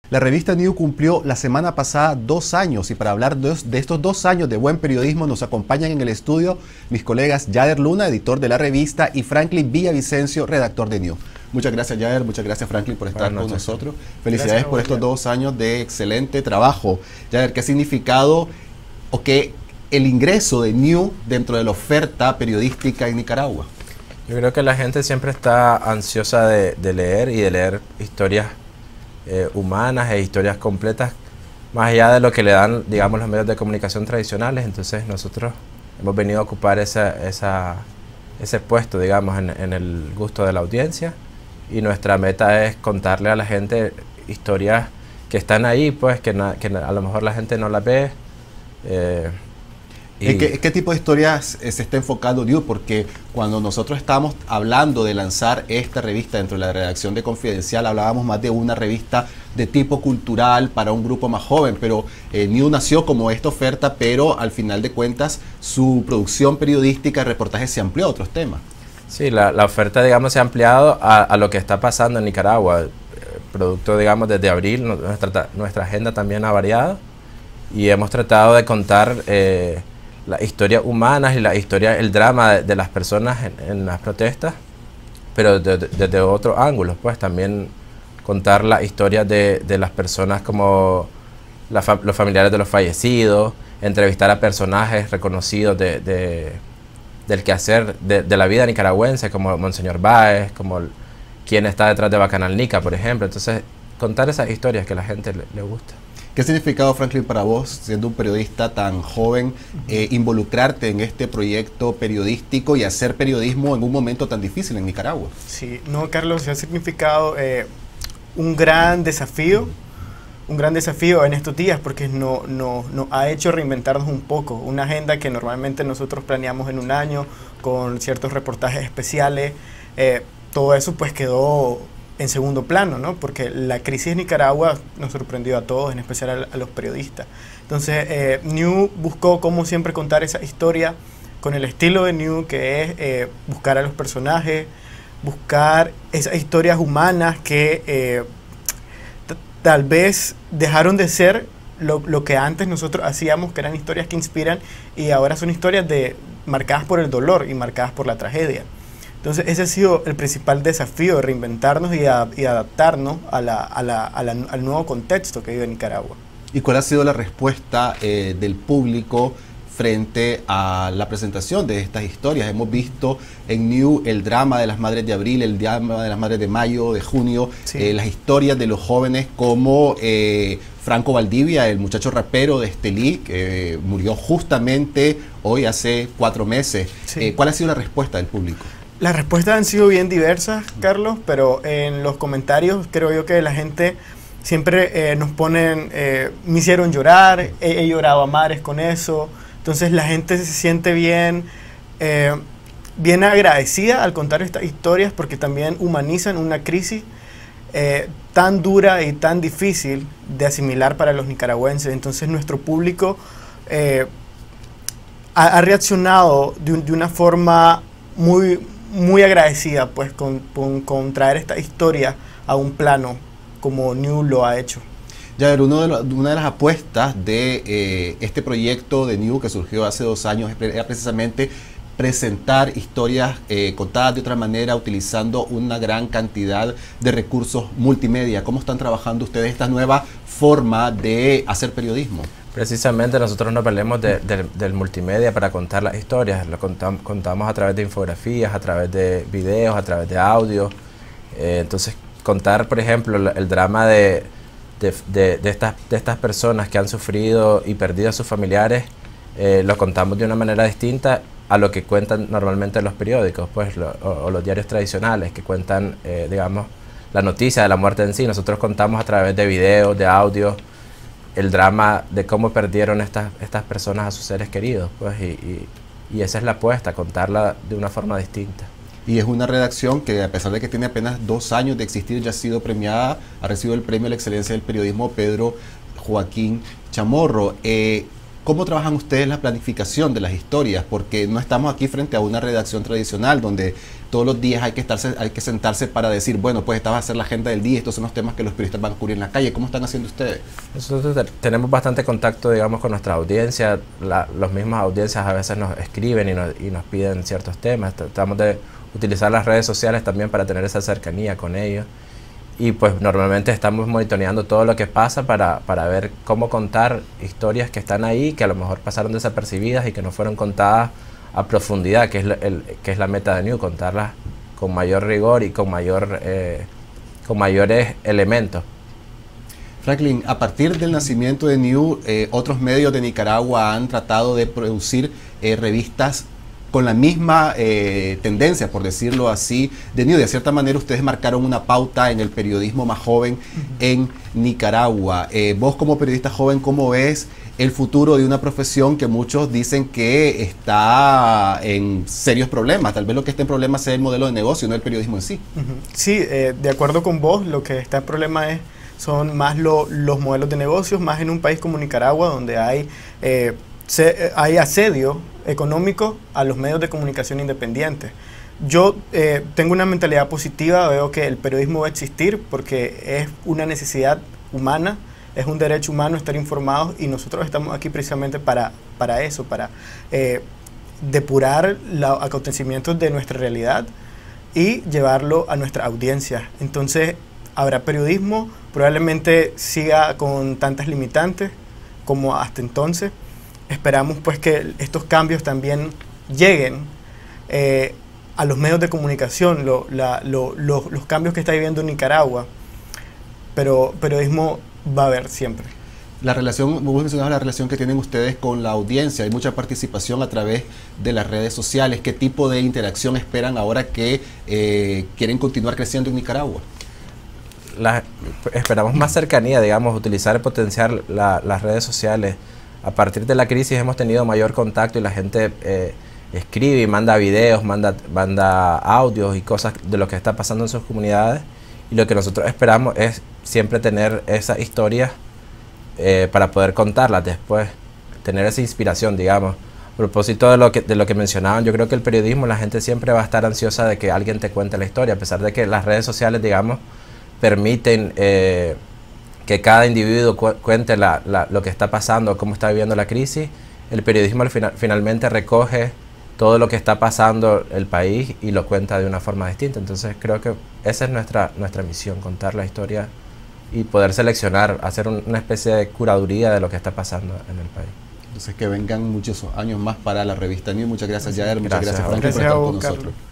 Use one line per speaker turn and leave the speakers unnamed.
La revista New cumplió la semana pasada 2 años y para hablar de estos 2 años de buen periodismo nos acompañan en el estudio mis colegas Yader Luna, editor de la revista, y Franklin Villavicencio, redactor de New. Muchas gracias Yader, muchas gracias Franklin por estar con nosotros. Felicidades por estos 2 años de excelente trabajo. Yader, ¿qué ha significado o qué el ingreso de New dentro de la oferta periodística en Nicaragua?
Yo creo que la gente siempre está ansiosa de leer y de leer historias humanas e historias completas, más allá de lo que le dan, digamos, los medios de comunicación tradicionales. Entonces nosotros hemos venido a ocupar ese puesto, digamos, en el gusto de la audiencia, y nuestra meta es contarle a la gente historias que están ahí, pues, que a lo mejor la gente no las ve.
¿En qué tipo de historias se está enfocando New? Porque cuando nosotros estábamos hablando de lanzar esta revista dentro de la redacción de Confidencial, hablábamos más de una revista de tipo cultural para un grupo más joven, pero New nació como esta oferta, pero al final de cuentas su producción periodística y reportajes se amplió a otros temas.
Sí, la oferta, digamos, se ha ampliado a lo que está pasando en Nicaragua. Producto, digamos, desde abril, nuestra agenda también ha variado y hemos tratado de contar las historias humanas y el drama de las personas en las protestas, pero desde otros ángulos, pues también contar las historias de las personas como los familiares de los fallecidos, entrevistar a personajes reconocidos del quehacer de la vida nicaragüense, como Monseñor Báez, como quien está detrás de Bacanalnica, por ejemplo. Entonces, contar esas historias que a la gente le gusta.
¿Qué significado, Franklin, para vos, siendo un periodista tan joven, involucrarte en este proyecto periodístico y hacer periodismo en un momento tan difícil en Nicaragua?
Sí, no, Carlos, ha significado un gran desafío en estos días, porque nos ha hecho reinventarnos un poco. Una agenda que normalmente nosotros planeamos en un año, con ciertos reportajes especiales, todo eso pues quedó en segundo plano, ¿no? Porque la crisis en Nicaragua nos sorprendió a todos, en especial a los periodistas. Entonces, New buscó, como siempre, contar esa historia con el estilo de New, que es buscar a los personajes, buscar esas historias humanas que tal vez dejaron de ser lo que antes nosotros hacíamos, que eran historias que inspiran, y ahora son historias marcadas por el dolor y marcadas por la tragedia. Entonces ese ha sido el principal desafío, reinventarnos y adaptarnos al nuevo contexto que vive Nicaragua.
¿Y cuál ha sido la respuesta del público frente a la presentación de estas historias? Hemos visto en New el drama de las madres de abril, el drama de las madres de mayo, de junio, sí. Las historias de los jóvenes como Franco Valdivia, el muchacho rapero de Estelí, que murió justamente hoy hace 4 meses. Sí. ¿Cuál ha sido la respuesta del público?
Las respuestas han sido bien diversas, Carlos, pero en los comentarios creo yo que la gente siempre nos ponen, me hicieron llorar, he llorado a mares con eso. Entonces la gente se siente bien agradecida al contar estas historias, porque también humanizan una crisis tan dura y tan difícil de asimilar para los nicaragüenses. Entonces nuestro público ha reaccionado de una forma muy agradecida, pues, con traer esta historia a un plano como New lo ha hecho.
Yader, una de las apuestas de este proyecto de New que surgió hace 2 años era precisamente presentar historias contadas de otra manera, utilizando una gran cantidad de recursos multimedia. ¿Cómo están trabajando ustedes esta nueva forma de hacer periodismo?
Precisamente nosotros nos valemos del multimedia para contar las historias. Lo contamos a través de infografías, a través de videos, a través de audio. Entonces, contar, por ejemplo, el drama de estas personas que han sufrido y perdido a sus familiares, lo contamos de una manera distinta a lo que cuentan normalmente los periódicos, pues, o los diarios tradicionales, que cuentan, digamos, la noticia de la muerte en sí. Nosotros contamos a través de videos, de audio, el drama de cómo perdieron estas personas a sus seres queridos, pues, y esa es la apuesta, contarla de una forma distinta.
Y es una redacción que, a pesar de que tiene apenas 2 años de existir, ya ha sido premiada, ha recibido el premio a la excelencia del periodismo Pedro Joaquín Chamorro. ¿Cómo trabajan ustedes la planificación de las historias? Porque no estamos aquí frente a una redacción tradicional donde todos los días hay que sentarse para decir, bueno, pues esta va a ser la agenda del día, estos son los temas que los periodistas van a cubrir en la calle. ¿Cómo están haciendo ustedes?
Nosotros tenemos bastante contacto, digamos, con nuestra audiencia. Las mismas audiencias a veces nos escriben y nos piden ciertos temas. Tratamos de utilizar las redes sociales también para tener esa cercanía con ellos. Y pues normalmente estamos monitoreando todo lo que pasa para ver cómo contar historias que están ahí, que a lo mejor pasaron desapercibidas y que no fueron contadas a profundidad, que es la meta de New, contarlas con mayor rigor y con mayores elementos.
Franklin, a partir del nacimiento de New, otros medios de Nicaragua han tratado de producir revistas con la misma tendencia, por decirlo así, de New. De cierta manera, ustedes marcaron una pauta en el periodismo más joven en Nicaragua. Vos como periodista joven, ¿cómo ves el futuro de una profesión que muchos dicen que está en serios problemas? Tal vez lo que está en problemas sea el modelo de negocio, no el periodismo en sí.
Sí, de acuerdo con vos, lo que está en problema son más los modelos de negocios, más en un país como Nicaragua, donde hay asedio económico a los medios de comunicación independientes. Yo tengo una mentalidad positiva, veo que el periodismo va a existir porque es una necesidad humana, es un derecho humano estar informados, y nosotros estamos aquí precisamente para eso, para depurar los acontecimientos de nuestra realidad y llevarlo a nuestra audiencia. Entonces habrá periodismo, probablemente siga con tantas limitantes como hasta entonces. Esperamos pues que estos cambios también lleguen a los medios de comunicación, los cambios que está viviendo Nicaragua, pero periodismo va a haber siempre.
La relación, vos mencionabas la relación que tienen ustedes con la audiencia, hay mucha participación a través de las redes sociales. ¿Qué tipo de interacción esperan ahora que quieren continuar creciendo en Nicaragua?
Esperamos más cercanía, digamos, utilizar y potenciar las redes sociales. A partir de la crisis hemos tenido mayor contacto y la gente escribe y manda videos, manda audios y cosas de lo que está pasando en sus comunidades, y lo que nosotros esperamos es siempre tener esas historias para poder contarlas después, tener esa inspiración, digamos. A propósito de lo que mencionaban, yo creo que el periodismo, la gente siempre va a estar ansiosa de que alguien te cuente la historia, a pesar de que las redes sociales, digamos, permiten que cada individuo cuente lo que está pasando, cómo está viviendo la crisis. El periodismo finalmente recoge todo lo que está pasando el país y lo cuenta de una forma distinta. Entonces creo que esa es nuestra misión, contar la historia y poder seleccionar, hacer una especie de curaduría de lo que está pasando en el país.
Entonces que vengan muchos años más para la revista New. Muchas gracias, Yader. Muchas gracias, Franklin, por
Gracias
estar
a vos,
con nosotros.
Carlos.